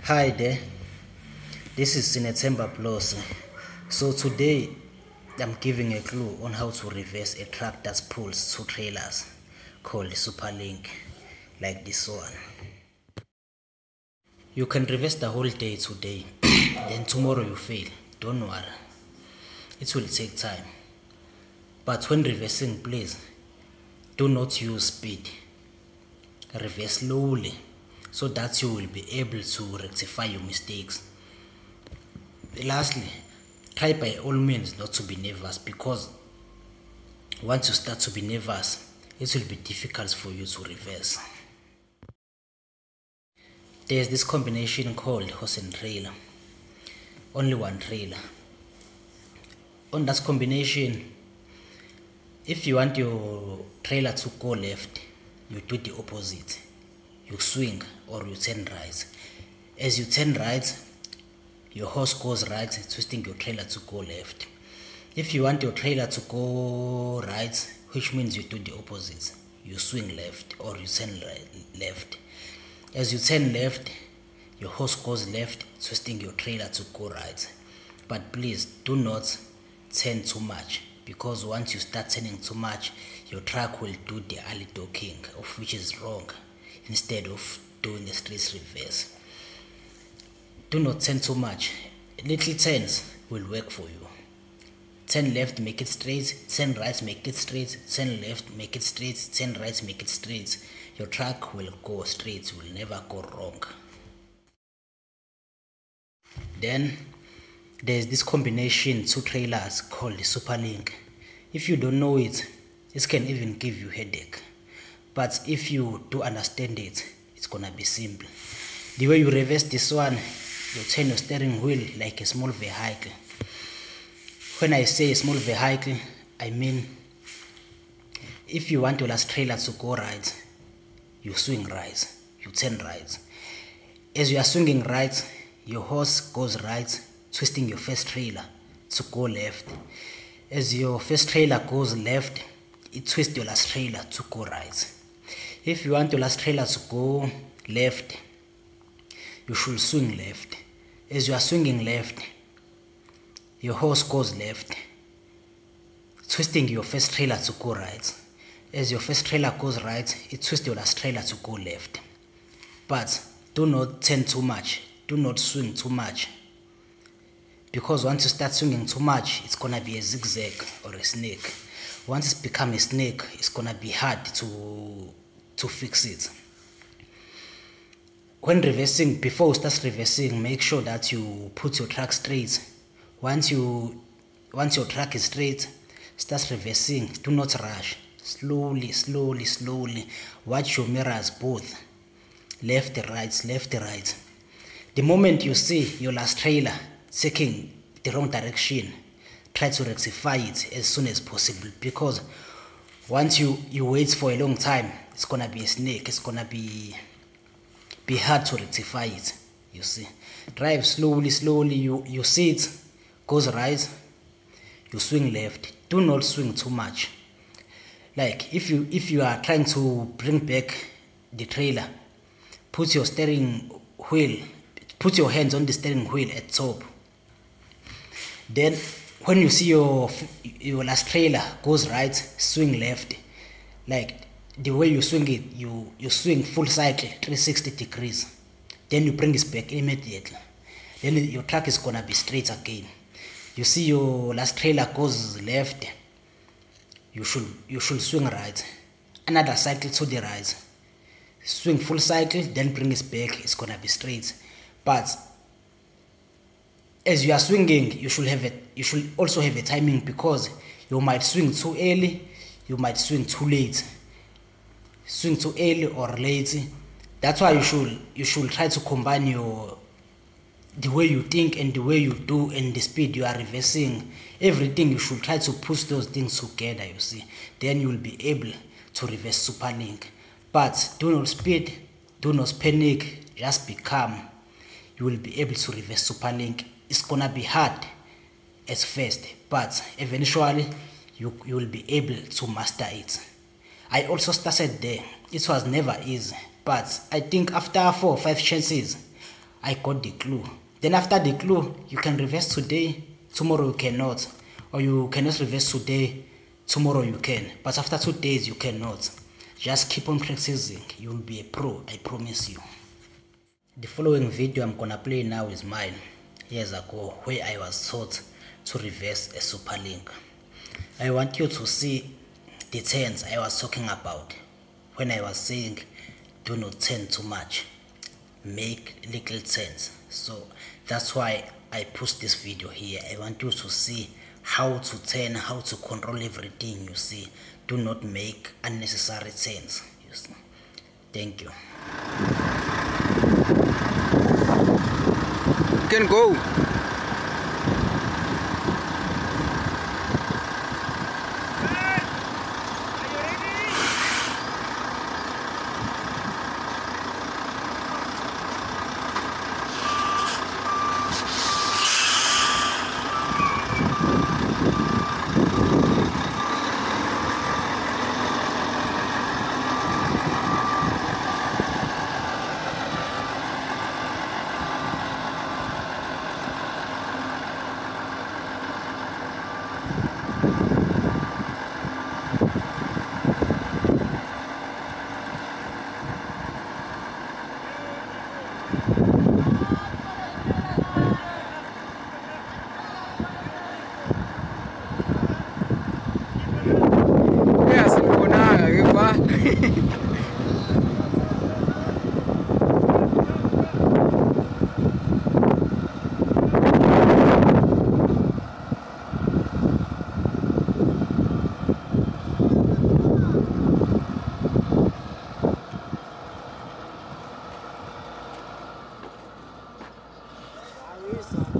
Hi there, this is Sinethemba Plus. So today I'm giving a clue on how to reverse a truck that pulls two trailers called Superlink, like this one. You can reverse the whole day today, then tomorrow you fail. Don't worry, it will take time. But when reversing, please do not use speed. Reverse slowly so that you will be able to rectify your mistakes. Lastly, try by all means not to be nervous, because once you start to be nervous, it will be difficult for you to reverse. There's this combination called horse and trailer. Only one trailer. On that combination, if you want your trailer to go left, you do the opposite. You swing or you turn right. As you turn right, your horse goes right, twisting your trailer to go left. If you want your trailer to go right, which means you do the opposite. You swing left or you turn left. As you turn left, your horse goes left, twisting your trailer to go right. But please do not turn too much, because once you start turning too much, your truck will do the alley docking, of which is wrong, instead of doing the straight reverse. Do not turn too much. Little turns will work for you. Turn left, make it straight. Turn right, make it straight. Turn left, make it straight. Turn right, make it straight. Your truck will go straight, will never go wrong. Then there's this combination two trailers called the Superlink. If you don't know it, this can even give you headache. But if you do understand it, it's gonna be simple. The way you reverse this one, you turn your steering wheel like a small vehicle. When I say a small vehicle, I mean if you want your last trailer to go right, you swing right, you turn right. As you are swinging right, your horse goes right, twisting your first trailer to go left. As your first trailer goes left, it twists your last trailer to go right. If you want your last trailer to go left, you should swing left. As you are swinging left, your horse goes left, twisting your first trailer to go right. As your first trailer goes right, it twists your last trailer to go left. But do not turn too much. Do not swing too much, because once you start swinging too much, it's gonna be a zigzag or a snake. Once it's become a snake, it's gonna be hard to fix it. When reversing, before you start reversing, make sure that you put your truck straight. Once your truck is straight, start reversing. Do not rush. Slowly, slowly, slowly. Watch your mirrors both. Left, right, left, right. The moment you see your last trailer taking the wrong direction, try to rectify it as soon as possible, because once you wait for a long time, it's gonna be a snake. It's gonna be hard to rectify it. You see, drive slowly, slowly. You see it goes right, you swing left. Do not swing too much. Like if you are trying to bring back the trailer, put your hands on the steering wheel at top. Then when you see your last trailer goes right, swing left. Like the way you swing it, you swing full cycle 360 degrees. Then you bring it back immediately. Then your truck is gonna be straight again. You see your last trailer goes left, you should swing right. Another cycle to the right. Swing full cycle, then bring it back, it's gonna be straight. But as you are swinging, you should also have a timing, because you might swing too early, you might swing too late. Swing too early or late. That's why you should try to combine the way you think and the way you do and the speed you are reversing. Everything, you should try to push those things together, you see. Then you will be able to reverse Superlink. But do not speed, do not panic, just be calm. You will be able to reverse Superlink. It's gonna be hard at first, but eventually you will be able to master it. I also started there. It was never easy, but I think after 4 or 5 chances, I got the clue. Then after the clue, you can reverse today, tomorrow you cannot. Or you cannot reverse today, tomorrow you can. But after 2 days, you cannot. Just keep on practicing. You will be a pro, I promise you. The following video I'm gonna play now is mine, years ago, where I was taught to reverse a super link. I want you to see the turns I was talking about when I was saying do not turn too much, make little turns. So that's why I post this video here. I want you to see how to turn, how to control everything. You see, do not make unnecessary turns. You see. Thank you. You can go. Isso.